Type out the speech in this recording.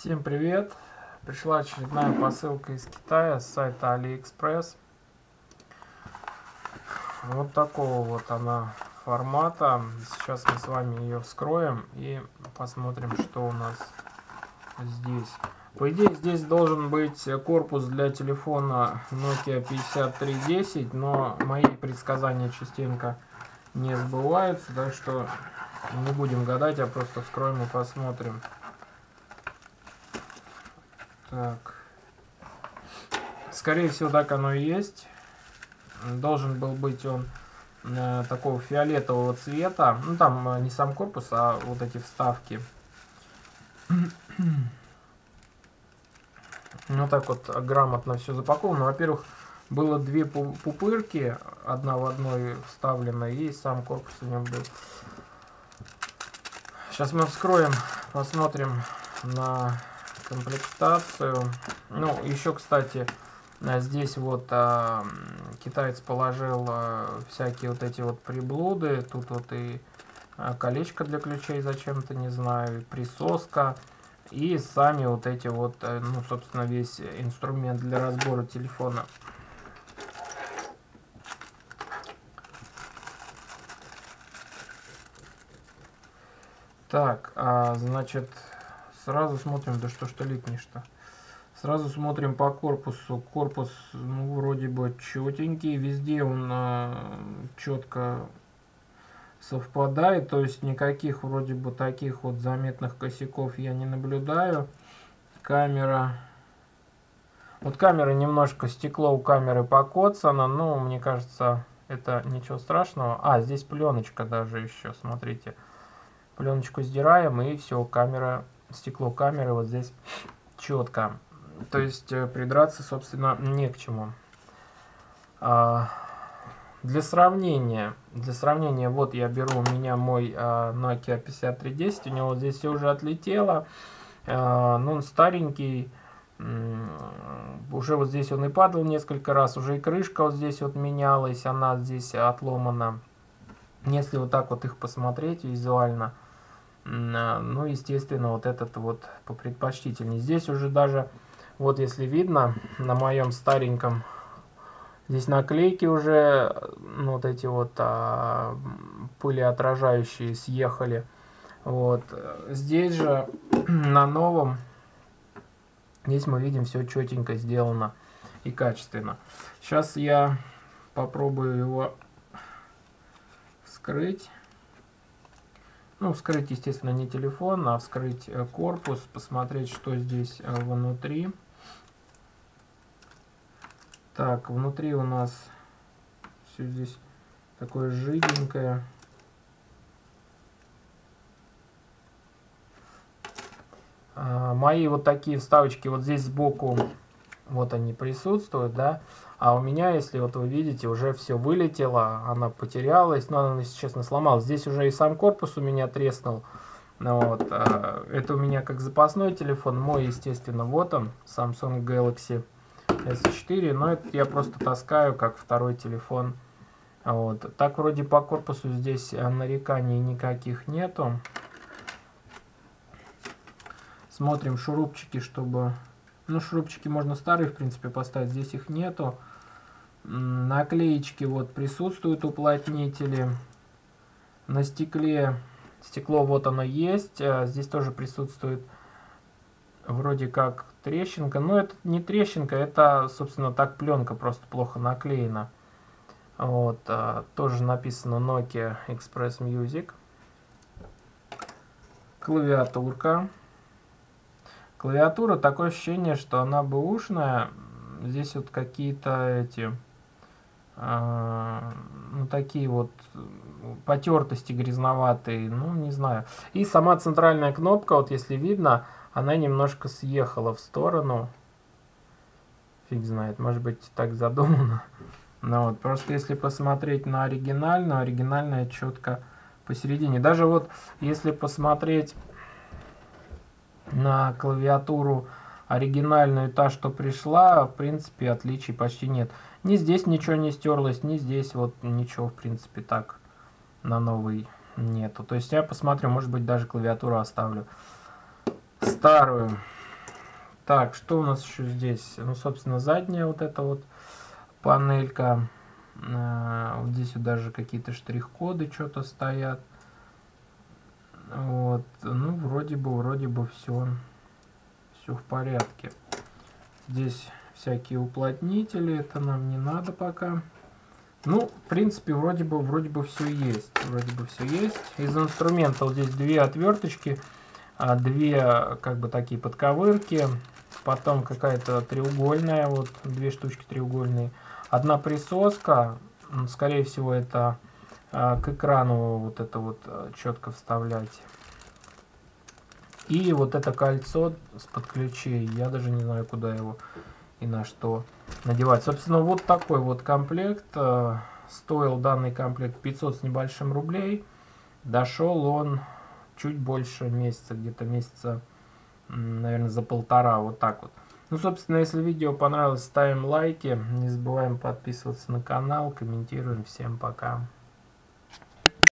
Всем привет! Пришла очередная посылка из Китая с сайта AliExpress. Вот такого вот она формата. Сейчас мы с вами ее вскроем и посмотрим, что у нас здесь. По идее, здесь должен быть корпус для телефона Nokia 5310, но мои предсказания частенько не сбываются, так что не будем гадать, а просто вскроем и посмотрим. Так. Скорее всего, так оно и есть. Должен был быть он такого фиолетового цвета. Ну, там не сам корпус, а вот эти вставки. Ну, так вот грамотно все запаковано. Во-первых, было две пупырки, одна в одной вставлена, и сам корпус в нем был. Сейчас мы вскроем, посмотрим на комплектацию. Ну, еще, кстати, здесь вот китаец положил всякие вот эти вот приблуды. Тут вот и колечко для ключей зачем-то, не знаю, присоска. И сами вот эти вот, ну, собственно, весь инструмент для разбора телефона. Так, значит, сразу смотрим, да что ж ты липнешь-то. Сразу смотрим по корпусу. Корпус, ну, вроде бы четенький, везде он четко совпадает, то есть никаких вроде бы таких вот заметных косяков я не наблюдаю. Камера. Вот камера, немножко стекло у камеры покоцано, но мне кажется, это ничего страшного. Здесь пленочка даже еще, смотрите. Пленочку сдираем, и все, камера, стекло камеры вот здесь четко. То есть придраться, собственно, не к чему. Для сравнения, вот я беру, у меня мой Nokia 5310, у него здесь все уже отлетело. Ну, он старенький, уже вот здесь он и падал несколько раз, уже и крышка вот здесь вот менялась, она здесь отломана. Если вот так вот их посмотреть визуально, ну, естественно, вот этот вот попредпочтительнее. Здесь уже даже, вот если видно, на моем стареньком, здесь наклейки уже, ну, вот эти вот пылеотражающие съехали. Вот. Здесь же, на новом, здесь мы видим, все четенько сделано и качественно. Сейчас я попробую его вскрыть. Ну, вскрыть, естественно, не телефон, а вскрыть корпус, посмотреть, что здесь внутри. Так, внутри у нас все здесь такое жиденькое. Мои вот такие вставочки вот здесь сбоку, вот они присутствуют, да. А у меня, если вот вы видите, уже все вылетело, она потерялась, но она, если честно, сломалась. Здесь уже и сам корпус у меня треснул. Вот. Это у меня как запасной телефон, мой, естественно, вот он, Samsung Galaxy S4, но это я просто таскаю как второй телефон. Вот. Так вроде по корпусу здесь нареканий никаких нету. Смотрим шурупчики, чтобы... Ну, шурупчики можно старые, в принципе, поставить, здесь их нету. Наклеечки вот присутствуют, уплотнители. На стекле, стекло вот оно есть, здесь тоже присутствует вроде как трещинка. Но это не трещинка, это, собственно, так пленка просто плохо наклеена. Вот, тоже написано Nokia Express Music. Клавиатурка. Клавиатура, такое ощущение, что она бэушная. Здесь вот какие-то эти, ну, такие вот потертости грязноватые, ну, не знаю. И сама центральная кнопка, вот если видно, она немножко съехала в сторону. Фиг знает, может быть, так задумано. Но вот, просто если посмотреть на оригинальную, оригинальная четко посередине. Даже вот, если посмотреть на клавиатуру оригинальную, та, что пришла, в принципе, отличий почти нет. Ни здесь ничего не стерлось, ни здесь вот ничего, в принципе, так на новый нету. То есть я посмотрю, может быть, даже клавиатуру оставлю старую. Так, что у нас еще здесь? Ну, собственно, задняя вот эта вот панелька. Вот здесь вот даже какие-то штрих-коды что-то стоят. Вот, ну, вроде бы все в порядке. Здесь всякие уплотнители, это нам не надо пока. Ну, в принципе, вроде бы все есть. Из инструмента вот здесь две отверточки, две как бы такие подковырки, потом какая-то треугольная, вот две штучки треугольные, одна присоска, скорее всего это к экрану вот это вот четко вставлять. И вот это кольцо с подключей, я даже не знаю, куда его и на что надевать. Собственно, вот такой вот комплект. Стоил данный комплект 500 с небольшим рублей. Дошел он чуть больше месяца, где-то месяца, наверное, за полтора, вот так вот. Ну, собственно, если видео понравилось, ставим лайки. Не забываем подписываться на канал, комментируем. Всем пока.